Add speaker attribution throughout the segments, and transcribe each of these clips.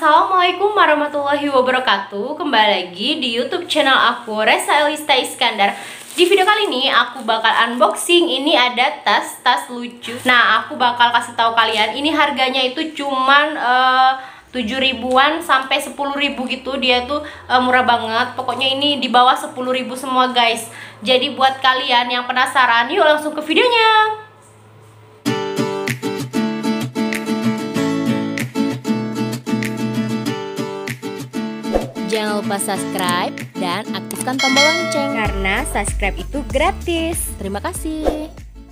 Speaker 1: Assalamualaikum warahmatullahi wabarakatuh. Kembali lagi di YouTube channel aku, Resa Elista Iskandar. Di video kali ini aku bakal unboxing. Ini ada tas lucu. Nah, aku bakal kasih tahu kalian, ini harganya itu cuman 7 ribuan sampai 10 ribu gitu. Dia tuh murah banget. Pokoknya ini di bawah 10 ribu semua, guys. Jadi buat kalian yang penasaran, yuk langsung ke videonya.
Speaker 2: Jangan lupa subscribe dan aktifkan tombol lonceng
Speaker 1: Karena subscribe itu gratis.
Speaker 2: Terima kasih.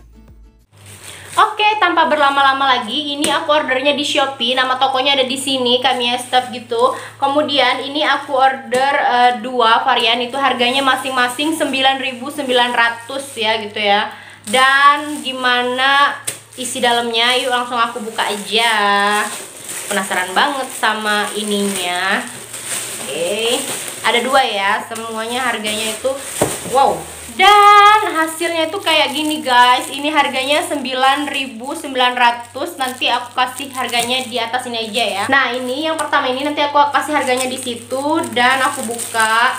Speaker 1: Oke, tanpa berlama-lama lagi, ini aku ordernya di Shopee. Nama tokonya ada di sini, Kamiya Stuff gitu. Kemudian ini aku order 2 varian, itu harganya masing-masing 9.900 ya gitu ya. Dan gimana isi dalamnya? Yuk langsung aku buka aja. Penasaran banget sama ininya. Oke, ada 2 ya, semuanya harganya itu wow. Dan hasilnya itu kayak gini, guys. Ini harganya 9.900. Nanti aku kasih harganya di atas ini aja ya. Nah, ini yang pertama ini nanti aku kasih harganya di situ. Dan aku buka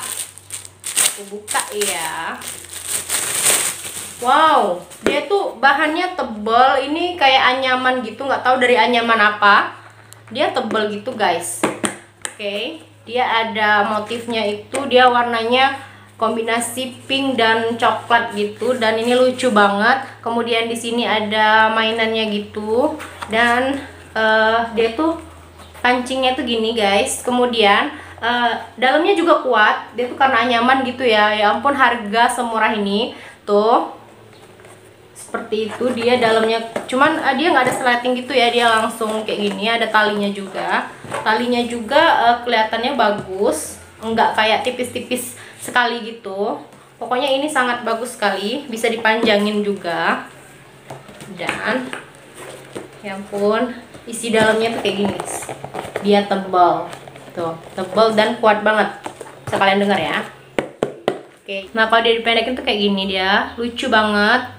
Speaker 1: ya. Wow, dia tuh bahannya tebal. Ini kayak anyaman gitu, nggak tahu dari anyaman apa. Dia tebal gitu, guys. Oke. Dia ada motifnya itu, dia warnanya kombinasi pink dan coklat gitu, dan ini lucu banget. Kemudian di sini ada mainannya gitu, dan dia tuh kancingnya tuh gini, guys. Kemudian dalamnya juga kuat, dia tuh karena nyaman gitu ya. Ya ampun, harga semurah ini tuh. Seperti itu dia dalamnya, cuman dia nggak ada sleting gitu ya, dia langsung kayak gini. Ada talinya juga kelihatannya bagus, nggak kayak tipis-tipis sekali gitu. Pokoknya ini sangat bagus sekali, bisa dipanjangin juga. Dan ya ampun, isi dalamnya tuh kayak gini, dia tebal tuh, tebal dan kuat banget. Bisa kalian dengar ya. Oke, nah kalau dia dipendekin tuh kayak gini, dia lucu banget.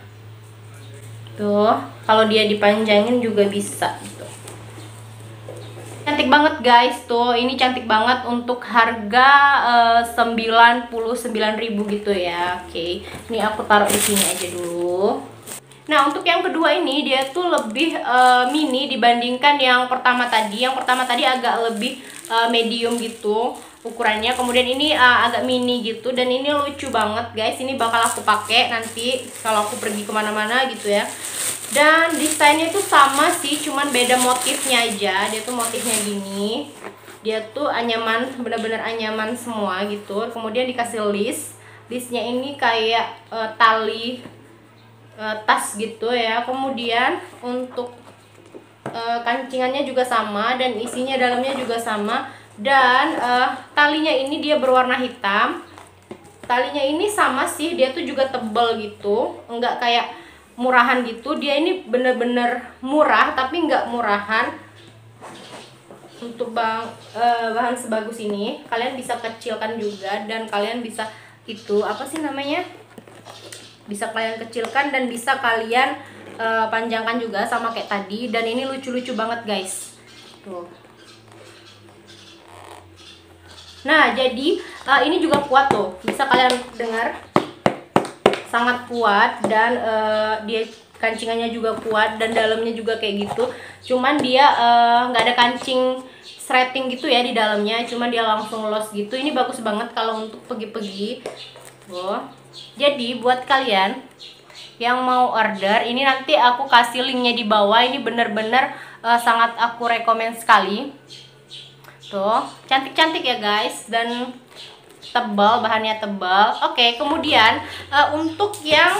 Speaker 1: Tuh, kalau dia dipanjangin juga bisa gitu. Cantik banget, guys. Tuh, ini cantik banget untuk harga 99.000 gitu ya. Oke. Ini aku taruh di sini aja dulu. Nah, untuk yang kedua ini dia tuh lebih mini dibandingkan yang pertama tadi. Yang pertama tadi agak lebih medium gitu ukurannya. Kemudian ini agak mini gitu, dan ini lucu banget, guys. Ini bakal aku pakai nanti kalau aku pergi kemana-mana gitu ya. Dan desainnya tuh sama sih, cuman beda motifnya aja. Dia tuh motifnya gini, dia tuh anyaman, bener-bener anyaman semua gitu. Kemudian dikasih listnya ini kayak tali tas gitu ya. Kemudian untuk kancingannya juga sama, dan isinya dalamnya juga sama. Dan talinya ini dia berwarna hitam. Talinya ini sama sih, dia tuh juga tebal gitu, enggak kayak murahan gitu. Dia ini bener-bener murah, tapi enggak murahan. Untuk bahan sebagus ini kalian bisa kecilkan juga, dan kalian bisa itu apa sih namanya, bisa kalian kecilkan dan bisa kalian panjangkan juga sama kayak tadi. Dan ini lucu-lucu banget, guys. Tuh. Nah, jadi ini juga kuat tuh, bisa kalian dengar, sangat kuat. Dan dia kancingannya juga kuat, dan dalamnya juga kayak gitu. Cuman dia nggak ada kancing threading gitu ya di dalamnya, cuman dia langsung los gitu. Ini bagus banget kalau untuk pergi-pergi. Jadi buat kalian yang mau order ini, nanti aku kasih linknya di bawah. Ini bener-bener sangat aku rekomen sekali. Tuh, cantik-cantik ya, guys, dan tebal, bahannya tebal. Oke, kemudian untuk yang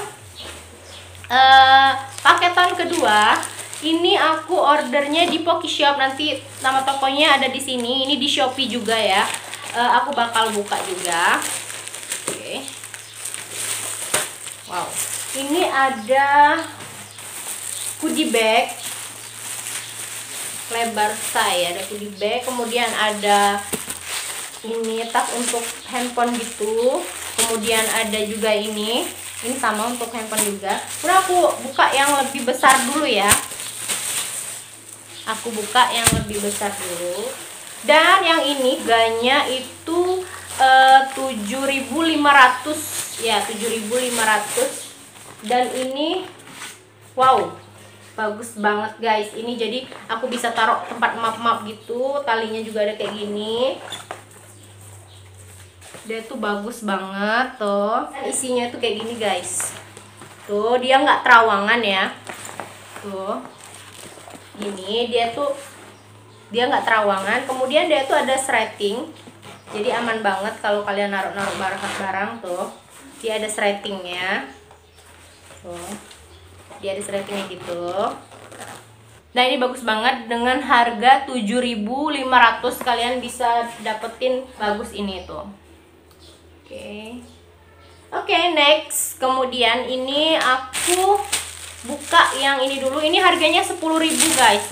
Speaker 1: paketan kedua, ini aku ordernya di Pokishop. Nanti nama tokonya ada di sini. Ini di Shopee juga ya. Aku bakal buka juga. Oke. Wow. Ini ada goodie bag lebar saya, ada goodie bag. Kemudian ada ini tas untuk handphone gitu. Kemudian ada juga ini sama untuk handphone juga. Udah, aku buka yang lebih besar dulu ya. Aku buka yang lebih besar dulu. Dan yang ini harganya itu 7.500 ya, 7.500. Dan ini wow, bagus banget guys. Ini jadi aku bisa taruh tempat map-map gitu. Talinya juga ada kayak gini. Dia tuh bagus banget tuh. Isinya tuh kayak gini guys. Tuh dia nggak terawangan ya. Tuh gini dia nggak terawangan. Kemudian dia tuh ada threading. Jadi aman banget kalau kalian naruh-naruh barang tuh. Dia ada threadingnya. Tuh dia ada threadingnya gitu. Nah ini bagus banget, dengan harga 7.500 kalian bisa dapetin bagus ini tuh. Oke, next. Kemudian ini aku buka yang ini dulu. Ini harganya 10.000 guys,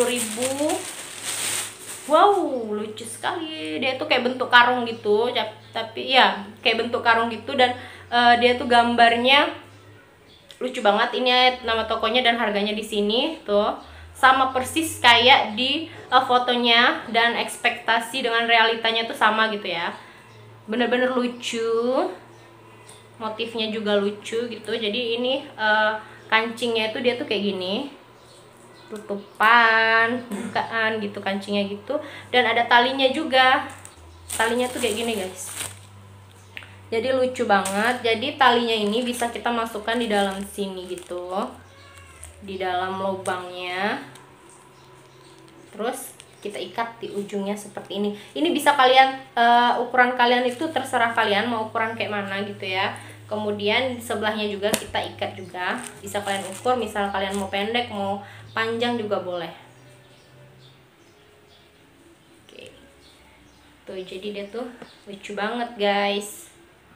Speaker 1: 10.000. Wow, lucu sekali. Dia tuh kayak bentuk karung gitu, tapi ya kayak bentuk karung gitu. Dan dia tuh gambarnya lucu banget. Ini nama tokonya dan harganya di sini tuh. Sama persis kayak di fotonya, dan ekspektasi dengan realitanya tuh sama gitu ya. Bener-bener lucu. Motifnya juga lucu gitu. Jadi ini kancingnya itu dia tuh kayak gini. Tutupan, bukaan gitu kancingnya gitu. Dan ada talinya juga. Talinya tuh kayak gini guys. Jadi lucu banget. Jadi talinya ini bisa kita masukkan di dalam sini gitu, di dalam lubangnya. Terus kita ikat di ujungnya seperti ini. Ini bisa kalian ukuran kalian itu terserah kalian mau ukuran kayak mana gitu ya. Kemudian sebelahnya juga kita ikat juga. Bisa kalian ukur, misal kalian mau pendek, mau panjang juga boleh. Oke. Tuh jadi dia tuh lucu banget guys.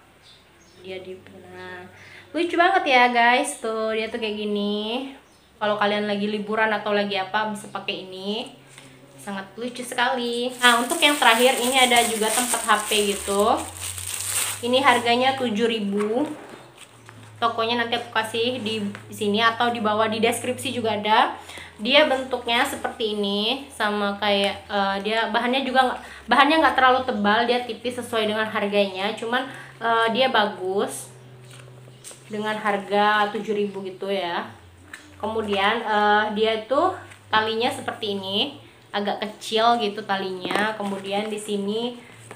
Speaker 1: Lucu banget ya guys. Tuh dia tuh kayak gini. Kalau kalian lagi liburan atau lagi apa bisa pakai ini. Sangat lucu sekali. Nah untuk yang terakhir ini ada juga tempat HP gitu. Ini harganya 7.000. Tokonya nanti aku kasih di sini atau di bawah di deskripsi juga ada. Dia bentuknya seperti ini, sama kayak dia bahannya nggak terlalu tebal, dia tipis sesuai dengan harganya. Cuman dia bagus dengan harga 7.000 gitu ya. Kemudian dia tuh talinya seperti ini, agak kecil gitu talinya. Kemudian di sini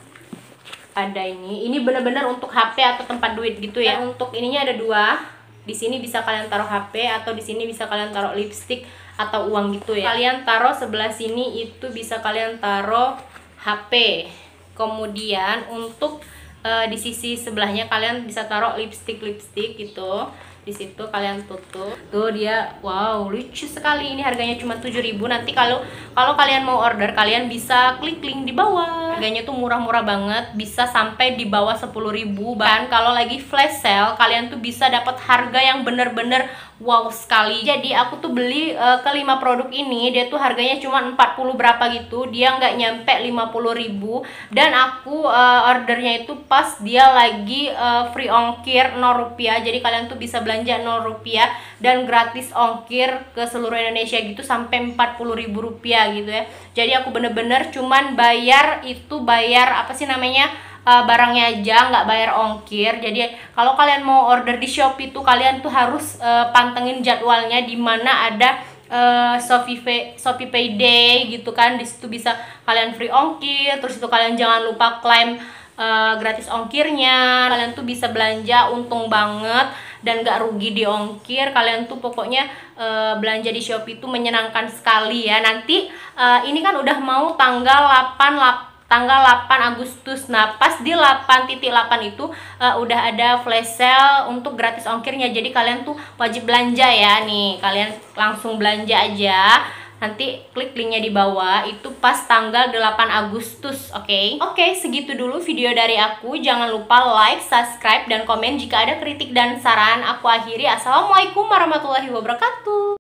Speaker 1: ada ini benar-benar untuk HP atau tempat duit gitu ya. Untuk ininya ada dua. Di sini bisa kalian taruh HP, atau di sini bisa kalian taruh lipstick atau uang gitu ya. Kalian taruh sebelah sini itu bisa kalian taruh HP. Kemudian untuk di sisi sebelahnya kalian bisa taruh lipstick gitu. Di situ kalian tutup. Tuh dia, wow, lucu sekali. Ini harganya cuma 7.000. Nanti kalau kalian mau order, kalian bisa klik link di bawah. Harganya tuh murah-murah banget, bisa sampai di bawah 10.000. Bahkan kalau lagi flash sale, kalian tuh bisa dapat harga yang bener-bener wow sekali. Jadi aku tuh beli ke 5 produk ini, dia tuh harganya cuma 40 berapa gitu. Dia nggak nyampe 50.000. Dan aku ordernya itu pas dia lagi free ongkir 0 rupiah. Jadi kalian tuh bisa belanja 0 rupiah dan gratis ongkir ke seluruh Indonesia gitu sampai 40.000 rupiah gitu ya. Jadi aku bener-bener cuman bayar apa sih namanya, barangnya aja, nggak bayar ongkir. Jadi kalau kalian mau order di Shopee tuh kalian tuh harus pantengin jadwalnya, di mana ada Shopee Payday gitu kan. Di situ bisa kalian free ongkir. Terus itu kalian jangan lupa klaim gratis ongkirnya. Kalian tuh bisa belanja untung banget dan gak rugi di ongkir. Kalian tuh pokoknya belanja di Shopee tuh menyenangkan sekali ya. Nanti ini kan udah mau tanggal 8 Agustus. Nah pas di 8.8 itu udah ada flash sale untuk gratis ongkirnya. Jadi kalian tuh wajib belanja ya. Nih kalian langsung belanja aja. Nanti klik linknya di bawah, itu pas tanggal 8 Agustus, oke? Oke, segitu dulu video dari aku. Jangan lupa like, subscribe, dan komen jika ada kritik dan saran. Aku akhiri. Assalamualaikum warahmatullahi wabarakatuh.